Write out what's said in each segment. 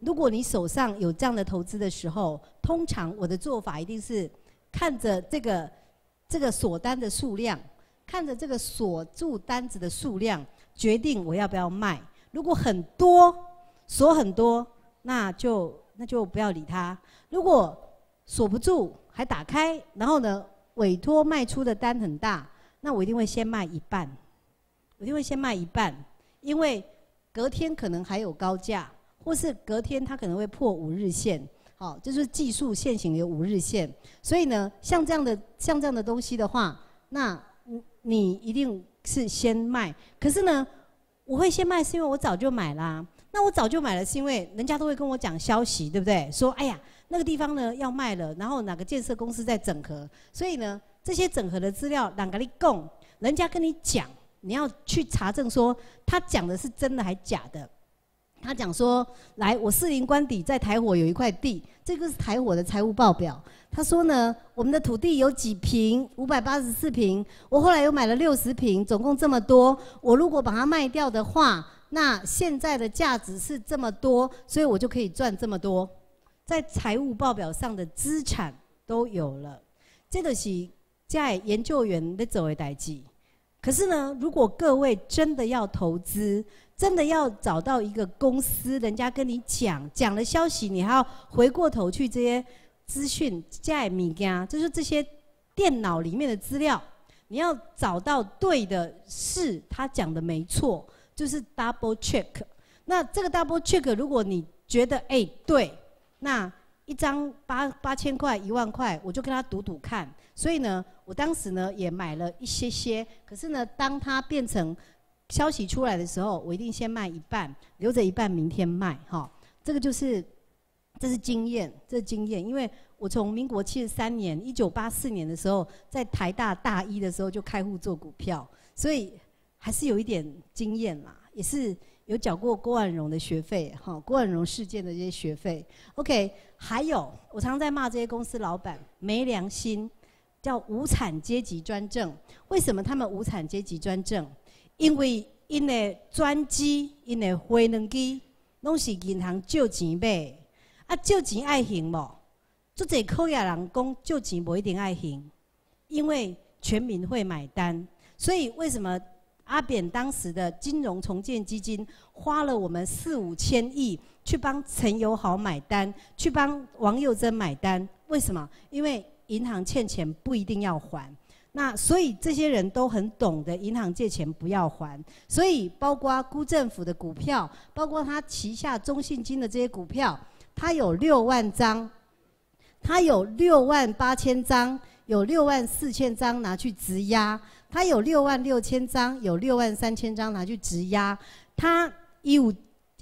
如果你手上有这样的投资的时候，通常我的做法一定是看着这个锁单的数量，看着这个锁住单子的数量，决定我要不要卖。如果很多锁很多，那就不要理它。如果锁不住还打开，然后呢委托卖出的单很大，那我一定会先卖一半，我一定会先卖一半，因为隔天可能还有高价，或是隔天它可能会破5日线。好，就是技术线型有5日线，所以呢，像这样的东西的话，那你一定是先卖。可是呢，我会先卖是因为我早就买啦。那我早就买了是因为人家都会跟我讲消息，对不对？说哎呀，那个地方呢要卖了，然后哪个建设公司在整合，所以呢，这些整合的资料哪个你供，人家跟你讲，你要去查证说他讲的是真的还假的。他讲说，来，我士林官邸在台火有一块地，这个是台火的财务报表。他说呢，我们的土地有几坪，584坪，我后来又买了60坪，总共这么多。我如果把它卖掉的话，那现在的价值是这么多，所以我就可以赚这么多。在财务报表上的资产都有了，这个是在研究员在做的代志。可是呢，如果各位真的要投资，真的要找到一个公司，人家跟你讲了消息，你还要回过头去这些资讯、加物件，就是这些电脑里面的资料，你要找到对的是他讲的没错，就是 double check。那这个 double check， 如果你觉得对，那一张8000块、1万块，我就跟他赌看。所以呢，我当时呢也买了一些，可是呢，当它变成消息出来的时候，我一定先卖一半，留着一半明天卖。哈，这是经验，这是经验，因为我从民国73年，1984年的时候，在台大大一的时候就开户做股票，所以还是有一点经验啦，也是有缴过郭万荣的学费，哈，郭万荣事件的这些学费。OK， 还有我常常在骂这些公司老板没良心，叫无产阶级专政。为什么他们无产阶级专政？因为因的专机、因的回能机，拢是银行借钱买，啊，借钱爱还无？足侪科业人讲借钱不一定爱还，因为全民会买单。所以为什么阿扁当时的金融重建基金花了我们4、5千亿去帮陈友豪买单，去帮王佑珍买单？为什么？因为银行欠钱不一定要还。那所以这些人都很懂得银行借钱不要还，所以包括辜政府的股票，包括他旗下中信金的这些股票，他有6万张，他有6万8千张，有6万4千张拿去质押，他有6万6千张，有6万3千张拿去质押，他有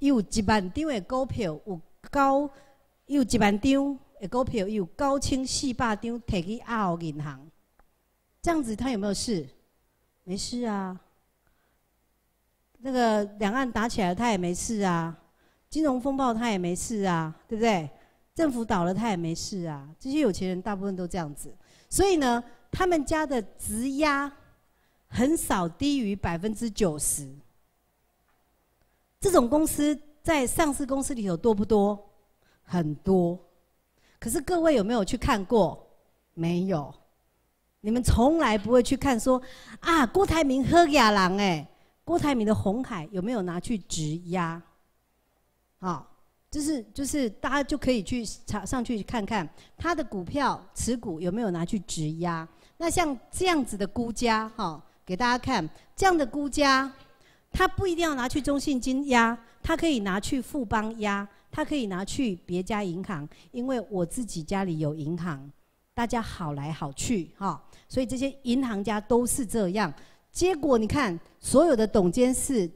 1万张的股票，有1万张的股票，有9400张摕去亚欧银行。这样子他有没有事？没事啊。那个两岸打起来他也没事啊，金融风暴他也没事啊，对不对？政府倒了他也没事啊。这些有钱人大部分都这样子，所以呢，他们家的质押很少低于90%。这种公司在上市公司里头多不多？很多。可是各位有没有去看过？没有。你们从来不会去看说啊，郭台铭喝雅郎郭台铭的鸿海有没有拿去质押？好，就是大家就可以去上去看看他的股票持股有没有拿去质押。那像这样子的估价，给大家看，这样的估价，他不一定要拿去中信金押，他可以拿去富邦押，他可以拿去别家银行，因为我自己家里有银行。大家好来好去所以这些银行家都是这样。结果你看，所有的董监事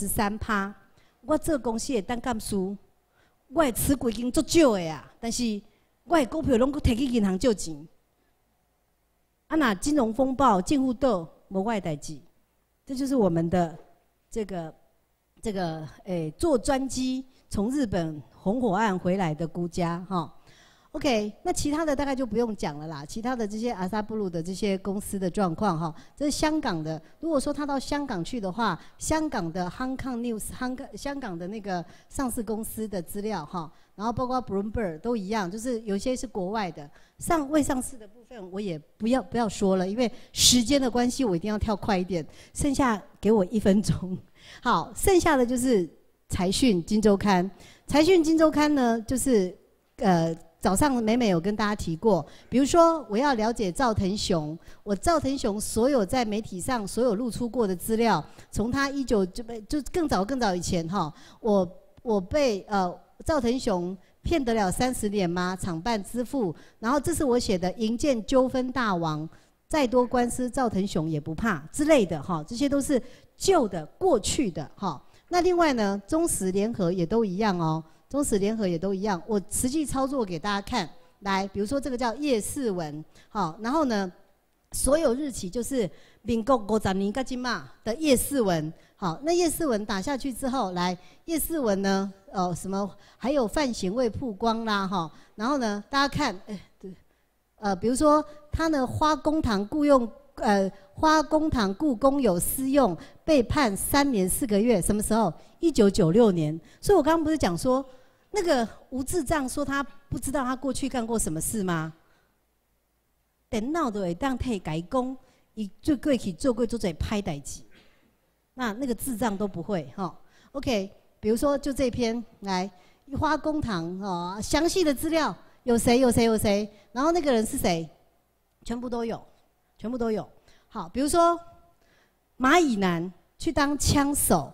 93%，我这公司的单干书，我的持股已经足少的啊，但是我的股票拢摕去银行借钱。啊，那金融风暴近乎倒，无我的代志。这就是我们的这个坐专机从日本红火岸回来的估价 OK， 那其他的大概就不用讲了啦。其他的这些阿萨布鲁的这些公司的状况哈，这是香港的。如果说他到香港去的话，香港的 Hong Kong News， 香港的那个上市公司的资料哈，然后包括 Bloomberg 都一样，就是有些是国外的。未上市的部分我也不要说了，因为时间的关系，我一定要跳快一点。剩下给我1分钟。好，剩下的就是财讯金周刊。财讯金周刊呢，就是早上美美有跟大家提过，比如说我要了解赵腾雄，我赵腾雄所有在媒体上所有露出过的资料，从他就更早以前哈，我被赵腾雄骗得了30年吗？厂办支付，然后这是我写的营建纠纷大王，再多官司赵腾雄也不怕之类的哈，这些都是旧的过去的哈。那另外呢，中时联合也都一样哦。中时联合也都一样，我实际操作给大家看。来，比如说这个叫叶世文，好，然后呢，所有日期就是民国50年到今嘛的叶世文，好，那叶世文打下去之后，来叶世文呢，什么还有范闲未曝光啦，哈，然后呢，大家看，比如说他呢花公堂雇工友私用，被判3年4个月，什么时候？1996年。所以我刚刚不是讲说。那个吴智障说他不知道他过去干过什么事吗？电脑都会当替改工，伊最过去做过最拍代志，那个智障都不会哈。OK， 比如说就这篇来花公堂哦，详细的资料有谁，然后那个人是谁，全部都有。好，比如说马以南去当枪手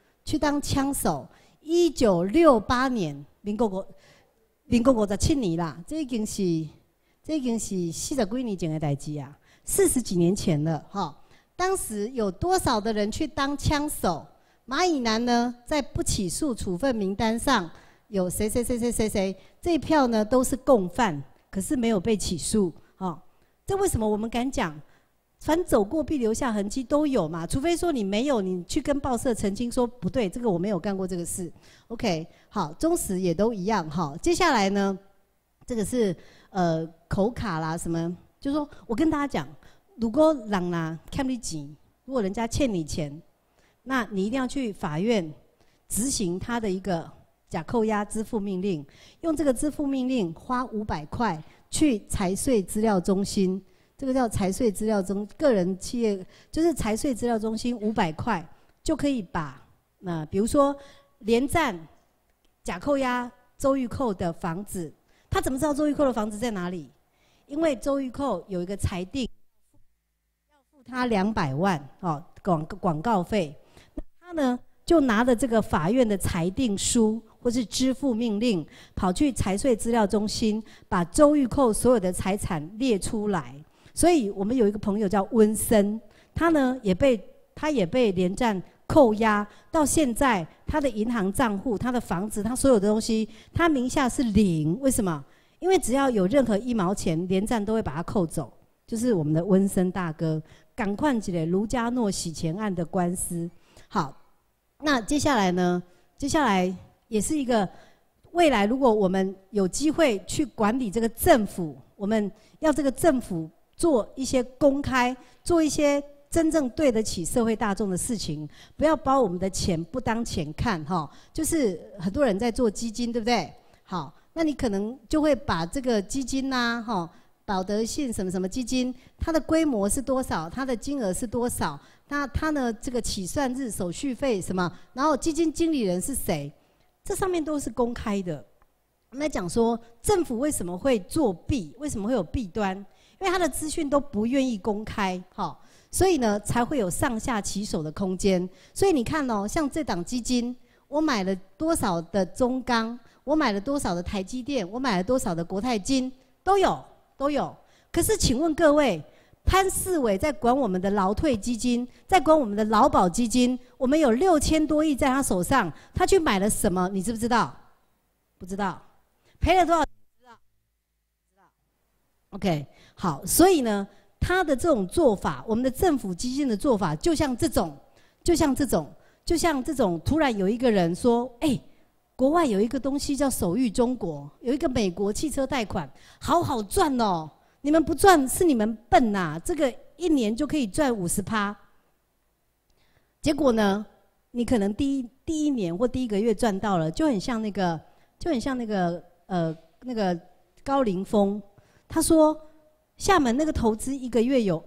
，1968年。民国57年啦，这已经是40几年前的代志啊，40几年前了哈。当时有多少的人去当枪手？马以南呢，在不起诉处分名单上有谁？这一票呢都是共犯，可是没有被起诉。哈，这为什么我们敢讲？凡走过必留下痕迹都有嘛，除非说你没有，你去跟报社澄清说不对，这个我没有干过这个事。OK， 好，中时也都一样哈。接下来呢，这个是口卡啦什么，就是说我跟大家讲，如果人啦欠你钱，如果人家欠你钱，那你一定要去法院执行他的一个假扣押支付命令，用这个支付命令花500块去财税资料中心。这个叫财税资料个人企业就是财税资料中心500块就可以把比如说连战假扣押周玉蔻的房子，他怎么知道周玉蔻的房子在哪里？因为周玉蔻有一个裁定，要付他200万广告费，那他呢就拿着这个法院的裁定书或是支付命令，跑去财税资料中心把周玉蔻所有的财产列出来。所以我们有一个朋友叫温森，他呢也被连战扣押，到现在他的银行账户、他的房子、他所有的东西，他名下是0。为什么？因为只要有任何1毛钱，连战都会把它扣走。就是我们的温森大哥，赶快起来卢家诺洗钱案的官司。好，那接下来呢？接下来也是一个未来，如果我们有机会去管理这个政府，我们要这个政府。做一些公开，做一些真正对得起社会大众的事情，不要把我们的钱不当钱看哈。就是很多人在做基金，对不对？好，那你可能就会把这个基金呐，哈，保德信什么什么基金，它的规模是多少，它的金额是多少，那它呢这个起算日、手续费什么，然后基金经理人是谁，这上面都是公开的。我们来讲说，政府为什么会作弊，为什么会有弊端？因为他的资讯都不愿意公开，哈，所以呢才会有上下其手的空间。所以你看哦，像这档基金，我买了多少的中钢，我买了多少的台积电，我买了多少的国泰金，都有。可是请问各位，潘世伟在管我们的劳退基金，在管我们的劳保基金，我们有6000多亿在他手上，他去买了什么？你知不知道？不知道。赔了多少？不知道。OK。好，所以呢，他的这种做法，我们的政府基金的做法，就像这种，突然有一个人说， 国外有一个东西叫手育中国，有一个美国汽车贷款，好好赚哦。你们不赚是你们笨呐、这个1年就可以赚50%。结果呢，你可能第一年或第1个月赚到了，就很像那个那个高凌风，他说厦门那个投资1个月有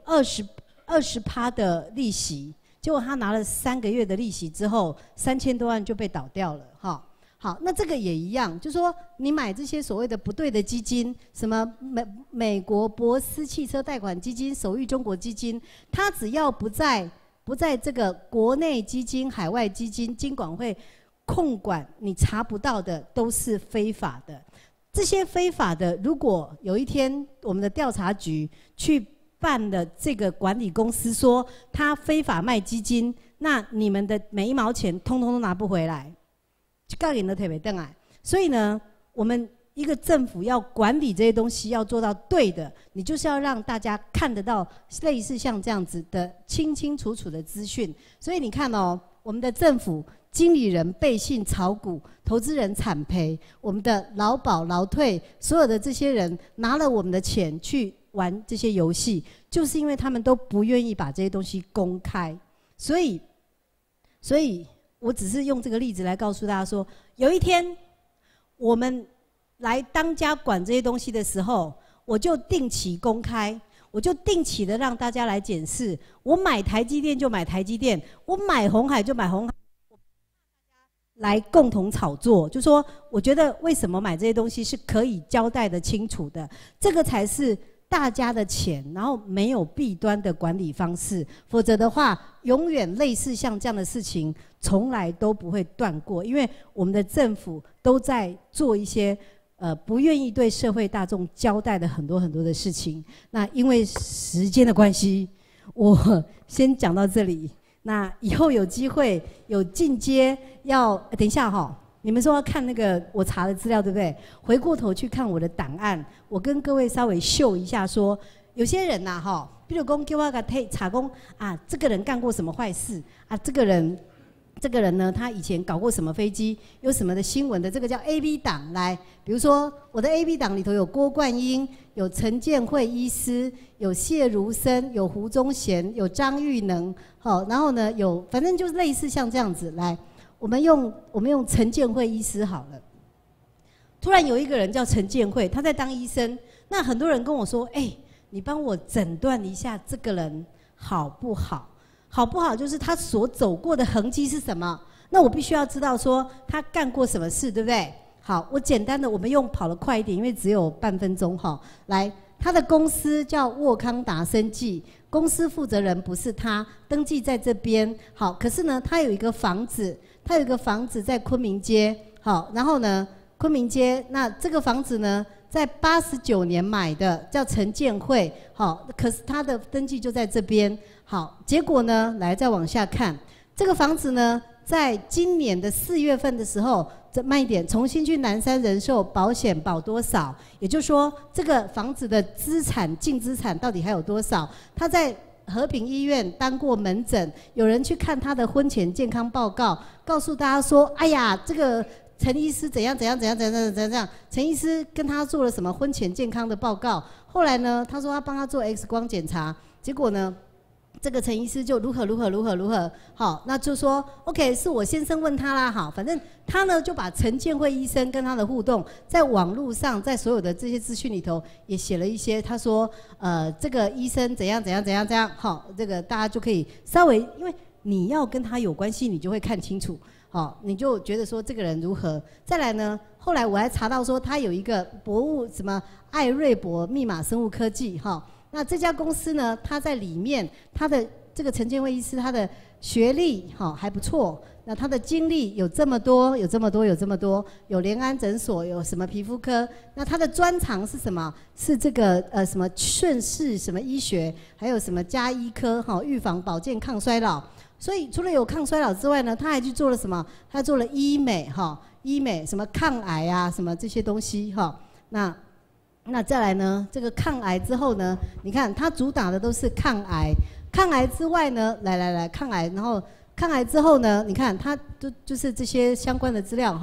20%的利息，结果他拿了3个月的利息之后，3000多万就被倒掉了哈。好，那这个也一样，就说你买这些所谓的不对的基金，什么美国博斯汽车贷款基金、手育中国基金，它只要不在这个国内基金、海外基金金管会控管，你查不到的都是非法的。这些非法的，如果有一天我们的调查局去办了这个管理公司说他非法卖基金，那你们的每1毛钱通通都拿不回来，就告你的特别瞪来。所以呢，我们一个政府要管理这些东西，要做到对的，你就是要让大家看得到类似像这样子的清清楚楚的资讯。所以你看哦，我们的政府经理人背信炒股，投资人惨赔，我们的劳保劳退，所有的这些人拿了我们的钱去玩这些游戏，就是因为他们都不愿意把这些东西公开。所以我只是用这个例子来告诉大家说，有一天我们来当家管这些东西的时候，我就定期公开，我就定期的让大家来检视。我买台积电就买台积电，我买鸿海就买鸿海，来共同炒作。就说我觉得为什么买这些东西是可以交代的清楚的，这个才是大家的钱，然后没有弊端的管理方式。否则的话，永远类似像这样的事情从来都不会断过，因为我们的政府都在做一些不愿意对社会大众交代的很多很多的事情。那因为时间的关系，我先讲到这里。那以后有机会有进阶要等一下哈，你们说要看那个我查的资料对不对？回过头去看我的档案，我跟各位稍微秀一下说，有些人呐哈，比如讲叫我个查公啊，这个人干过什么坏事啊？这个人呢，他以前搞过什么飞机，有什么的新闻的，这个叫 AB 档。来，比如说我的 AB 档里头有郭冠英，有陈建慧医师，有谢如森，有胡宗贤，有张玉能，好，然后呢有，反正就是类似像这样子。来，我们用陈建慧医师好了。突然有一个人叫陈建慧，他在当医生，那很多人跟我说，你帮我诊断一下这个人好不好？好不好？就是他所走过的痕迹是什么？那我必须要知道说他干过什么事，对不对？好，我简单的，我们用跑得快一点，因为只有半分钟哈。来，他的公司叫沃康达生技，公司负责人不是他，登记在这边。好，可是呢，他有一个房子在昆明街。好，然后呢，昆明街那这个房子呢，在89年买的，叫陈建慧。好，可是他的登记就在这边。好，结果呢，来再往下看，这个房子呢，在今年的4月份的时候，慢一点，重新去南山人寿保险保多少？也就是说，这个房子的净资产到底还有多少？他在和平医院当过门诊，有人去看他的婚前健康报告，告诉大家说：“哎呀，这个陈医师怎样，陈医师跟他做了什么婚前健康的报告？后来呢，他说他帮他做 X 光检查，结果呢？”这个陈医师就如何，好，那就说 OK， 是我先生问他啦，好，反正他呢就把陈建慧医生跟他的互动，在网络上，在所有的这些资讯里头也写了一些，他说这个医生怎样，好，这个大家就可以稍微，因为你要跟他有关系，你就会看清楚，好，你就觉得说这个人如何。再来呢，后来我还查到说他有一个博物什么艾瑞博密码生物科技，哈。那这家公司呢，他在里面，他的这个陈建慧医师，他的学历还不错。那他的经历有这么多，有联安诊所，有什么皮肤科。那他的专长是什么？是这个什么顺势什么医学，还有什么家医科预防保健抗衰老。所以除了有抗衰老之外呢，他还去做了什么？他做了医美医美什么抗癌啊，什么这些东西那再来呢？这个抗癌之后呢？你看他主打的都是抗癌，抗癌之外呢，来抗癌，然后抗癌之后呢？你看他就是这些相关的资料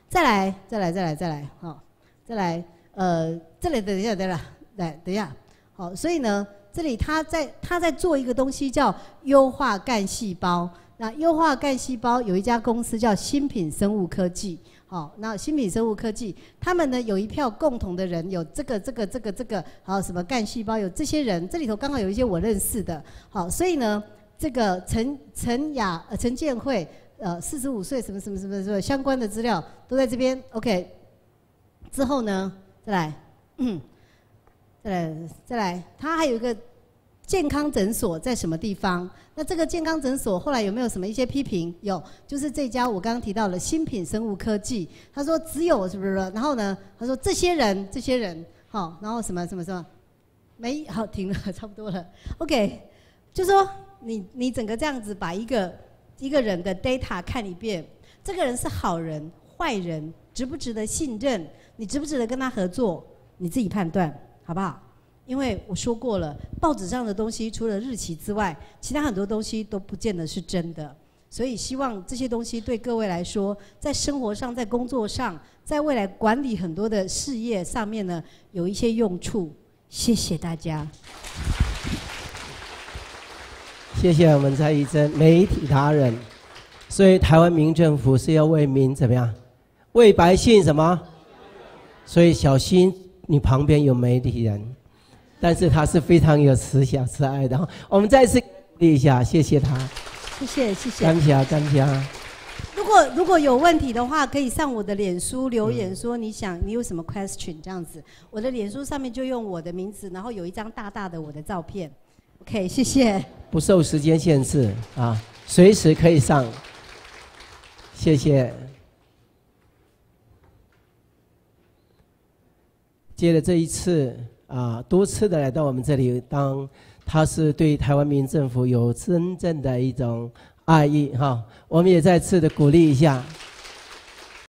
再来，好，再来，这里等一下，等一下，好，所以呢，这里他在做一个东西叫优化干细胞。那优化干细胞有一家公司叫新品生物科技，好，那新品生物科技他们呢有一票共同的人，有这个，还有什么干细胞，有这些人，这里头刚好有一些我认识的，好，所以呢，这个陈建慧，45岁什么相关的资料都在这边 ，OK。之后呢，再来，他还有一个健康诊所在什么地方？那这个健康诊所后来有没有什么一些批评？有，就是这家我刚刚提到的新品生物科技，他说只有是不是？然后呢，他说这些人，好，然后什么，没好停了，差不多了 ，OK， 就说你整个这样子把一个人的 data 看一遍，这个人是好人坏人，值不值得信任？你值不值得跟他合作？你自己判断，好不好？因为我说过了，报纸上的东西除了日期之外，其他很多东西都不见得是真的。所以希望这些东西对各位来说，在生活上、在工作上、在未来管理很多的事业上面呢，有一些用处。谢谢大家。 谢谢我们蔡宜珍媒体达人。所以台湾民政府是要为民怎么样？为百姓什么？所以小心你旁边有媒体人。但是他是非常有慈祥慈爱的，我们再次鼓励一下，谢谢他， 谢谢， 感谢。 如果有问题的话，可以上我的脸书留言说你有什么 question 这样子，我的脸书上面就用我的名字，然后有一张大大的我的照片。OK， 谢谢。 不受时间限制啊，随时可以上。谢谢。接着这一次。多次的来到我们这里，当他是对台湾民政府有真正的一种爱意哈，我们也再次的鼓励一下。